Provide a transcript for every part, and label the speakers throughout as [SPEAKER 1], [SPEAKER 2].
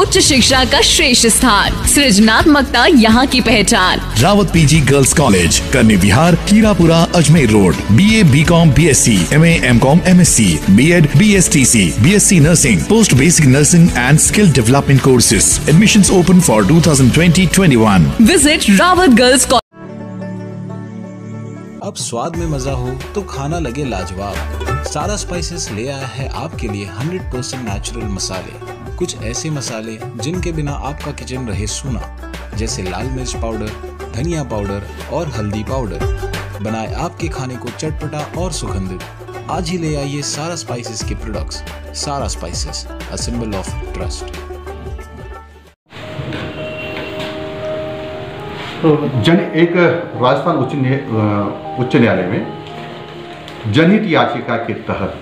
[SPEAKER 1] उच्च शिक्षा का श्रेष्ठ स्थान, सृजनात्मकता यहाँ की पहचान।
[SPEAKER 2] Rawat PG girls college, Karni Vihar, Hirapura, Ajmer road. BA, BCom, BSc, MA, MCom, MSc, B.Ed, BSTC, BSc Nursing, Post Basic Nursing and Skill Development courses. Admissions open for 2020-21.
[SPEAKER 1] Visit Rawat Girls College.
[SPEAKER 3] अब स्वाद में मजा हो तो खाना लगे लाजवाब। सारा स्पाइसेस ले आया है आपके लिए 100% नेचुरल मसाले। कुछ ऐसे मसाले जिनके बिना आपका किचन रहे सूना, जैसे लाल मिर्च पाउडर, धनिया पाउडर और हल्दी पाउडर। बनाए आपके खाने को चटपटा और सुगंधित। आज ही ले आइए सारा स्पाइसेस के प्रोडक्ट्स। सारा spices, a symbol of trust.
[SPEAKER 4] एक राजस्थान उच्च न्यायालय में जनहित याचिका के तहत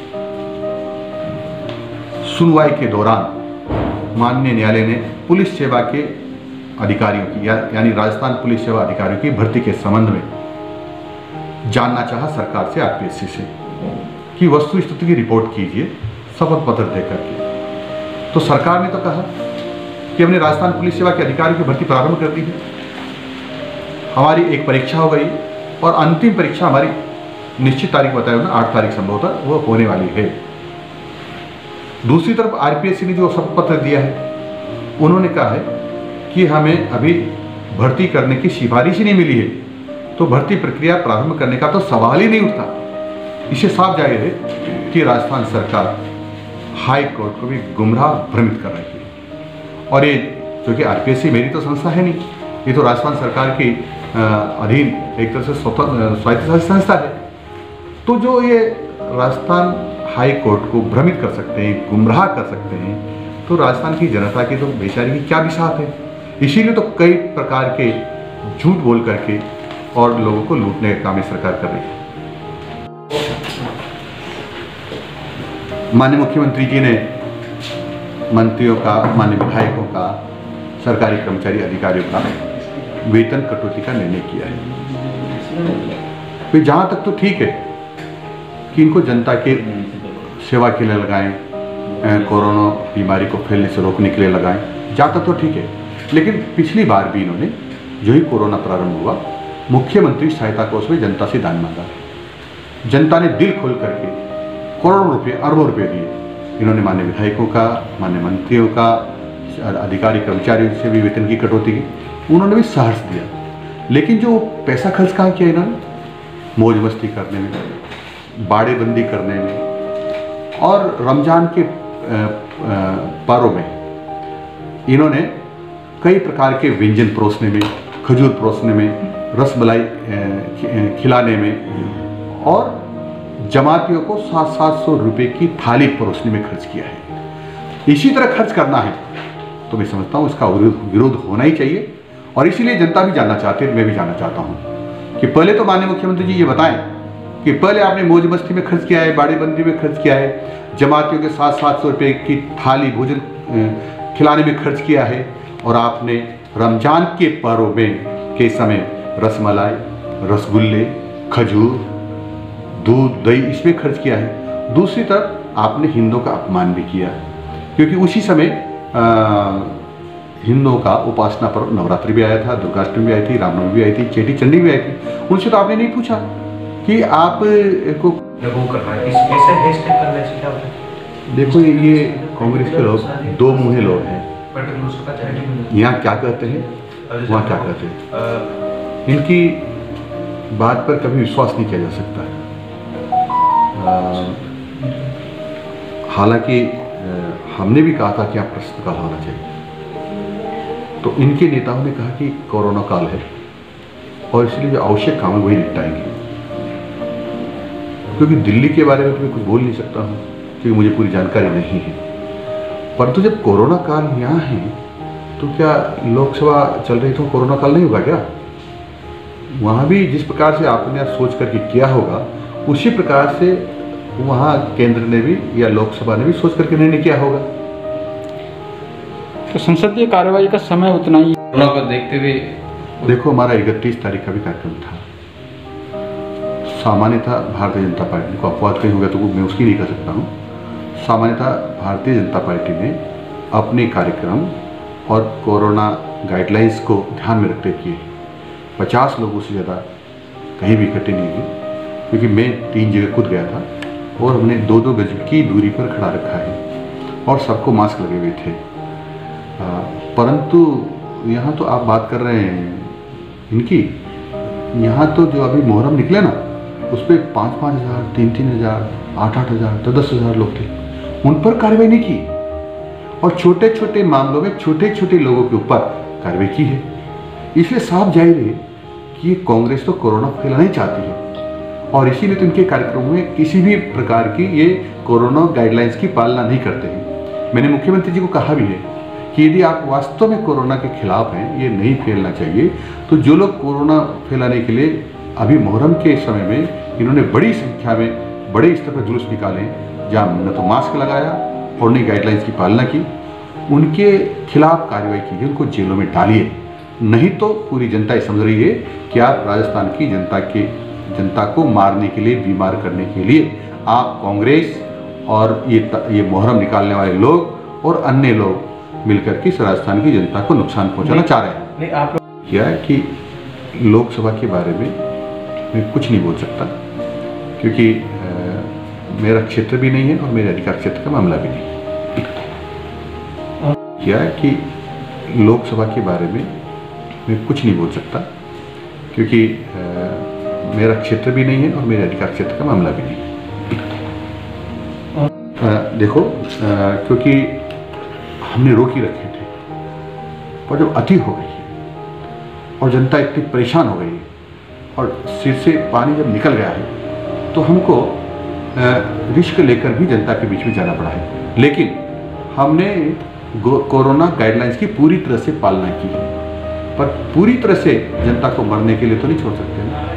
[SPEAKER 4] सुनवाई के दौरान माननीय न्यायालय ने पुलिस सेवा के अधिकारियों की यानी राजस्थान पुलिस सेवा अधिकारियों की भर्ती के संबंध में जानना चाहा सरकार से, आरपीएससी से, कि वस्तु स्थिति की रिपोर्ट कीजिए शपथ पत्र देकर के। तो सरकार ने तो कहा कि हमने राजस्थान पुलिस सेवा के अधिकारियों की भर्ती प्रारंभ कर दी है, हमारी एक परीक्षा हो गई और अंतिम परीक्षा हमारी निश्चित तारीख बताया ना 8 तारीख संभवतः वो होने वाली है। दूसरी तरफ आरपीएससी ने जो शपथ पत्र दिया है, उन्होंने कहा है कि हमें अभी भर्ती करने की सिफारिश ही नहीं मिली है, तो भर्ती प्रक्रिया प्रारंभ करने का तो सवाल ही नहीं उठता। इससे साफ जाहिर है कि राजस्थान सरकार हाई कोर्ट को भी गुमराह भ्रमित कर रही है। और ये जो कि आरपीएससी मेरी तो संस्था है नहीं, ये तो राजस्थान सरकार की अधीन एक तरह से स्वायत्त संस्था है। तो जो ये राजस्थान हाई कोर्ट को भ्रमित कर सकते हैं, गुमराह कर सकते हैं, तो राजस्थान की जनता की तो बेचारी की क्या बिसात है। इसीलिए तो कई प्रकार के झूठ बोल करके और लोगों को लूटने का काम ये सरकार कर रही है। माननीय मुख्यमंत्री जी ने मंत्रियों का, माननीय विधायकों का, सरकारी कर्मचारी अधिकारियों का वेतन कटौती का निर्णय किया है। फिर जहाँ तक तो ठीक है कि इनको जनता के सेवा के लिए लगाएं, कोरोना बीमारी को फैलने से रोकने के लिए लगाएं, जहाँ तक तो ठीक है। लेकिन पिछली बार भी इन्होंने, जो ही कोरोना प्रारंभ हुआ, मुख्यमंत्री सहायता कोष में जनता से दान मांगा। जनता ने दिल खोल करके करोड़ों रुपये, अरबों रुपये दिए। इन्होंने माननीय विधायकों का, माननीय मंत्रियों का, अधिकारी कर्मचारियों से भी वेतन की कटौती की, उन्होंने भी साहस दिया। लेकिन जो पैसा खर्च कहाँ किया इन्होंने? मौज मस्ती करने में, बाड़ेबंदी करने में और रमजान के पर्व में इन्होंने कई प्रकार के व्यंजन परोसने में, खजूर परोसने में, रसमलाई खिलाने में और जमातियों को 700-700 रुपये की थाली परोसने में खर्च किया है। इसी तरह खर्च करना है तो मैं समझता हूँ इसका विरोध होना ही चाहिए। और इसीलिए जनता भी जानना चाहती है, मैं भी जानना चाहता हूँ कि पहले तो माननीय मुख्यमंत्री जी ये बताएं कि पहले आपने मौज मस्ती में खर्च किया है, बाड़ेबंदी में खर्च किया है, जमातियों के 700-700 रुपये की थाली भोजन खिलाने में खर्च किया है, और आपने रमजान के पर्व में के समय रसमलाई, रसगुल्ले, खजूर, दूध, दही इसमें खर्च किया है। दूसरी तरफ आपने हिंदुओं का अपमान भी किया, क्योंकि उसी समय हिंदुओं का उपासना पर्व नवरात्रि भी आया था, दुर्गाष्टमी भी आई थी, रामनवमी भी आई थी, चेटी चंडी भी आई थी। उनसे तो आपने नहीं पूछा कि आप को देखो, ये कांग्रेस के लोग दो मुँहे लोग हैं, यहाँ क्या कहते हैं वहाँ क्या कहते हैं। इनकी बात पर कभी विश्वास नहीं किया जा सकता। हालांकि हमने भी कहा था कि आप प्रश्नकाल होना चाहिए, तो इनके नेताओं ने कहा कि कोरोना काल है और इसलिए जो आवश्यक काम है वही निपटाएंगे। क्योंकि दिल्ली के बारे में तो मैं कुछ बोल नहीं सकता हूँ क्योंकि मुझे पूरी जानकारी नहीं है, परंतु जब कोरोना काल यहाँ है तो क्या लोकसभा चल रही तो कोरोना काल नहीं होगा क्या? वहाँ भी जिस प्रकार से आपने सोच करके किया होगा उसी प्रकार से वहाँ केंद्र ने भी या लोकसभा ने भी सोच करके निर्णय किया होगा।
[SPEAKER 5] तो संसदीय कार्रवाई का समय उतना ही
[SPEAKER 6] को देखते हुए
[SPEAKER 4] देखो, हमारा 31 तारीख का भी कार्यक्रम था। सामान्यतः भारतीय जनता पार्टी को अपवाद कहीं हो गया तो मैं उसकी नहीं कर सकता हूँ। सामान्यतः भारतीय जनता पार्टी ने अपने कार्यक्रम और कोरोना गाइडलाइंस को ध्यान में रखते किए। 50 लोगों से ज़्यादा कहीं भी इकट्ठे नहीं हुए, क्योंकि मैं 3 जगह कूद गया था और हमने 2-2 गज की दूरी पर खड़ा रखा है और सबको मास्क लगे हुए थे। परंतु यहाँ तो आप बात कर रहे हैं इनकी, यहाँ तो जो अभी मुहर्रम निकले ना, उस पर 5-5 हज़ार, 3-3 हज़ार, 8-8 हज़ार, 10-10 हज़ार लोग थे, उन पर कार्रवाई नहीं की और छोटे छोटे मामलों में छोटे छोटे लोगों के ऊपर कार्रवाई की है। इसलिए साफ जाहिर है कि ये कांग्रेस तो कोरोना फैलाना ही चाहती है और इसीलिए तो इनके कार्यक्रमों में किसी भी प्रकार की ये कोरोना गाइडलाइंस की पालना नहीं करते हैं। मैंने मुख्यमंत्री जी को कहा भी है कि यदि आप वास्तव में कोरोना के खिलाफ हैं, ये नहीं फैलना चाहिए, तो जो लोग कोरोना फैलाने के लिए अभी मुहर्रम के समय में इन्होंने बड़ी संख्या में बड़े स्तर पर जुलूस निकाले, जहाँ न तो मास्क लगाया और न गाइडलाइंस की पालना की, उनके खिलाफ कार्रवाई कीजिए, उनको जेलों में डालिए। नहीं तो पूरी जनता ये समझ रही है कि आप राजस्थान की जनता को मारने के लिए, बीमार करने के लिए आप कांग्रेस और ये मुहर्रम निकालने वाले लोग और अन्य लोग मिलकर के राजस्थान की जनता को नुकसान पहुंचाना चाह रहे हैं। क्या है कि लोकसभा के बारे में मैं कुछ नहीं बोल सकता, क्योंकि मेरा क्षेत्र भी नहीं है और मेरे अधिकार क्षेत्र का मामला भी नहीं है। क्या है कि लोकसभा के बारे में मैं कुछ नहीं बोल सकता, क्योंकि मेरा क्षेत्र भी नहीं है और मेरे अधिकार क्षेत्र का मामला भी नहीं है। देखो, क्योंकि हमने रोक ही रखे थे, पर जब अति हो गई है और जनता इतनी परेशान हो गई है और सिर से पानी जब निकल गया है, तो हमको रिस्क लेकर भी जनता के बीच में जाना पड़ा है। लेकिन हमने कोरोना गाइडलाइंस की पूरी तरह से पालना की है, पर पूरी तरह से जनता को मरने के लिए तो नहीं छोड़ सकते।